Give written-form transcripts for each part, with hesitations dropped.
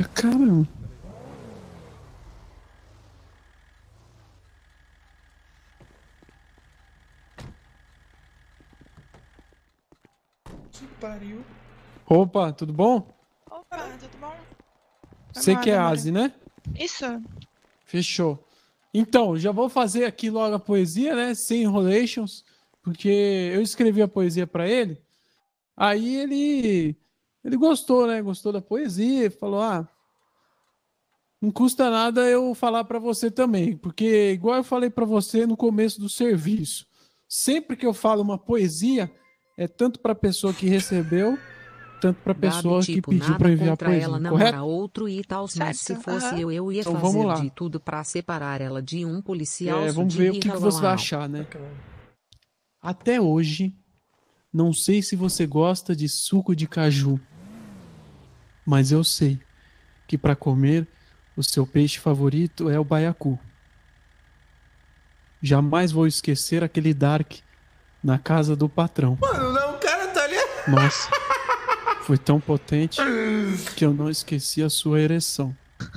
Eita, caramba. Que pariu. Opa, tudo bom? Opa, tudo bom? Você que é Demora. Asi, né? Isso. Fechou. Então, já vou fazer aqui logo a poesia, né? Sem enrolations, porque eu escrevi a poesia pra ele. Aí ele gostou, né? Gostou da poesia, falou: "Ah, não custa nada eu falar pra você também, porque igual eu falei pra você no começo do serviço, sempre que eu falo uma poesia, é tanto pra pessoa que recebeu, tanto pra Gabi, pessoa que tipo, pediu pra nada eu enviar a contra ela poesia, namorar correto? outro e tal, mas se Certo, fosse aham. eu ia Então vamos fazer lá. de tudo pra separar ela de um policial Vamos de ver o que você vai rilalau. achar, né? Até hoje, não sei se você gosta de suco de caju, mas eu sei que para comer o seu peixe favorito é o baiacu. Jamais vou esquecer aquele Dark na casa do patrão. Mano, não, o cara tá ali. Nossa, foi tão potente que eu não esqueci a sua ereção.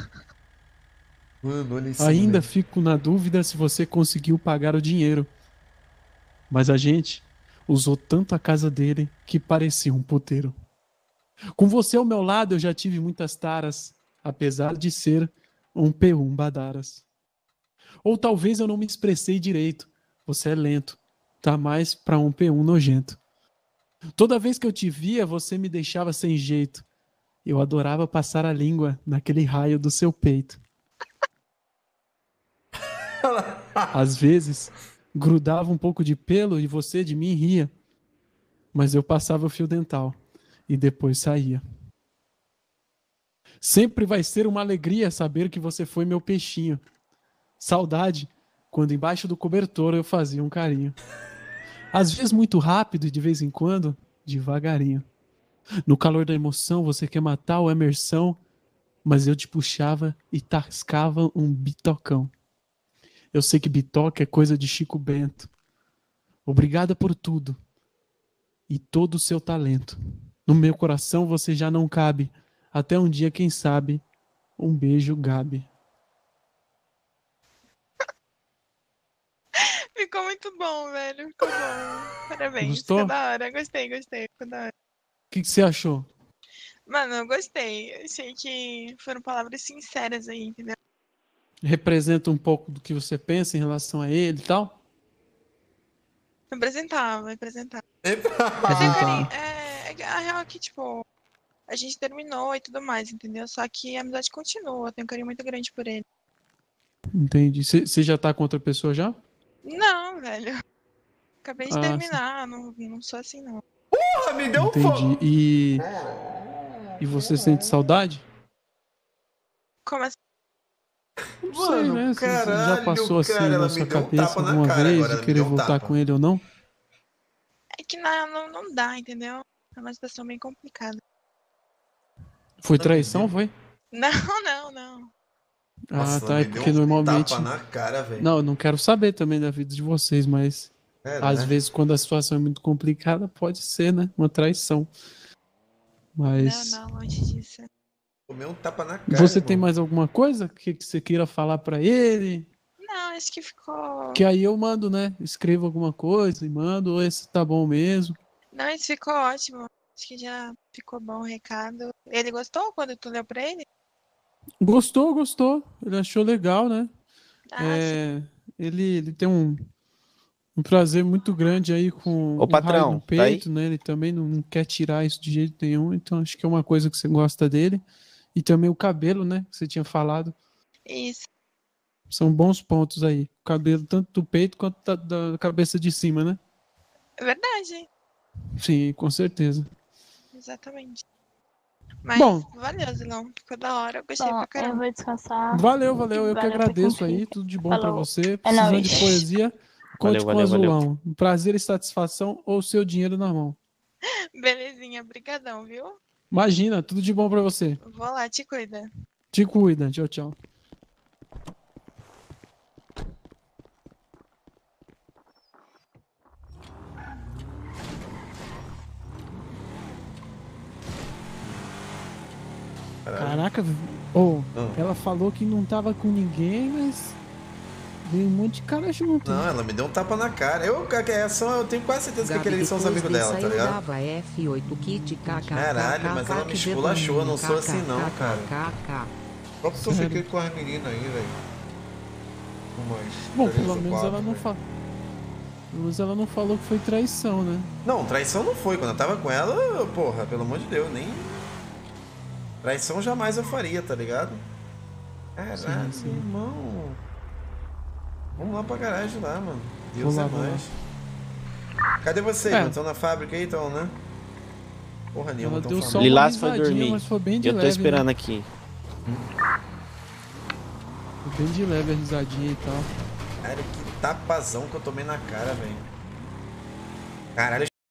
Mano, olha esse Ainda moleque. fico na dúvida se você conseguiu pagar o dinheiro, mas a gente usou tanto a casa dele que parecia um puteiro. Com você ao meu lado eu já tive muitas taras, apesar de ser um P1 Badaras. Ou talvez eu não me expressei direito. Você é lento, tá mais pra um P1 nojento. Toda vez que eu te via, você me deixava sem jeito. Eu adorava passar a língua naquele raio do seu peito. Às vezes, grudava um pouco de pelo e você de mim ria. Mas eu passava o fio dental e depois saía. Sempre vai ser uma alegria saber que você foi meu peixinho. Saudade, quando embaixo do cobertor eu fazia um carinho. Às vezes muito rápido e de vez em quando, devagarinho. No calor da emoção você quer matar o Emerson, mas eu te puxava e tascava um bitocão. Eu sei que bitoca é coisa de Chico Bento. Obrigada por tudo e todo o seu talento. No meu coração você já não cabe. Até um dia, quem sabe, um beijo, Gabi. Ficou muito bom, velho. Ficou bom. Parabéns. Gostou? Ficou O da hora. Gostei. Ficou da hora. que você achou? Mano, eu gostei. Achei que foram palavras sinceras aí, entendeu? Representa um pouco do que você pensa em relação a ele e tal? Representar. Epa! Eu tenho carinho. Representava. A real é que, tipo, a gente terminou e tudo mais, entendeu? Só que a amizade continua. Eu tenho um carinho muito grande por ele. Entendi. Você já tá com outra pessoa já? Não, velho. Acabei de Ah, sim. terminar. Não sou assim, não. Porra, me deu um Entendi. fogo. E você sente saudade? Como assim? Não sei, Mano, né? Se já caralho, passou cara, assim na ela me sua deu um cabeça tapa na alguma cara vez agora, de ela me querer deu um voltar tapa. com ele ou não? É que não dá, entendeu? É uma situação bem complicada. Foi Ela me traição, deu... foi? Não. Ah, Nossa, ela tá. É me deu porque um tapa normalmente. na cara, velho. Não, eu não quero saber também da vida de vocês, mas Sério, às né? vezes, quando a situação é muito complicada, pode ser, né? Uma traição. Mas. Não, longe disso. Tomei um tapa na cara, Você tem irmão. mais alguma coisa que você queira falar pra ele? Não, acho que ficou. Que aí eu mando, né? Escrevo alguma coisa e mando, ou esse tá bom mesmo. Não, isso ficou ótimo. Acho que já ficou bom o recado. Ele gostou quando tu leu pra ele? Gostou, gostou. Ele achou legal, né? Ah, sim. É, ele tem um prazer muito grande aí com Ô o raio no patrão, tá aí? peito, né? Ele também não quer tirar isso de jeito nenhum, então acho que é uma coisa que você gosta dele. E também o cabelo, né? Que você tinha falado. Isso. São bons pontos aí. O cabelo tanto do peito quanto da cabeça de cima, né? É verdade. Sim, com certeza. Exatamente. Mas Bom, valeu, Zilão. Ficou da hora. Eu gostei pra Bom, eu caramba. vou descansar. valeu, valeu. Eu que Valeu, foi agradeço aí. incrível. Tudo de bom pra Falou. você. É Precisando de nóis. poesia, conte Valeu, com o valeu, valeu. Azulão. Um prazer e satisfação ou seu dinheiro na mão. Belezinha, brigadão, viu? Imagina, tudo de bom pra você. Vou lá, te cuida. Te cuida. Tchau, tchau. Caraca, ela falou que não tava com ninguém, mas veio um monte de cara junto. Não, ela me deu um tapa na cara. Eu tenho quase certeza que aqueles são os amigos dela, tá ligado? F8 kit, Caralho, mas ela me esculachou, eu não sou assim não, cara. Qual que você fica com a menina aí, velho? Bom, pelo menos ela não falou. Pelo menos ela não falou que foi traição, né? Não, traição não foi. Quando eu tava com ela, porra, pelo amor de Deus, nem... Traição jamais eu faria, tá ligado? Caralho, irmão. Vamos lá pra garagem lá, mano. Deus é mais. Cadê vocês, mano? Estão na fábrica aí, então, né? Porra nenhuma, tão falando. Lilás foi dormir. Mas foi bem de eu tô leve, esperando né? aqui. Foi bem de leve a risadinha e tal. Cara, que tapazão que eu tomei na cara, velho. Caralho.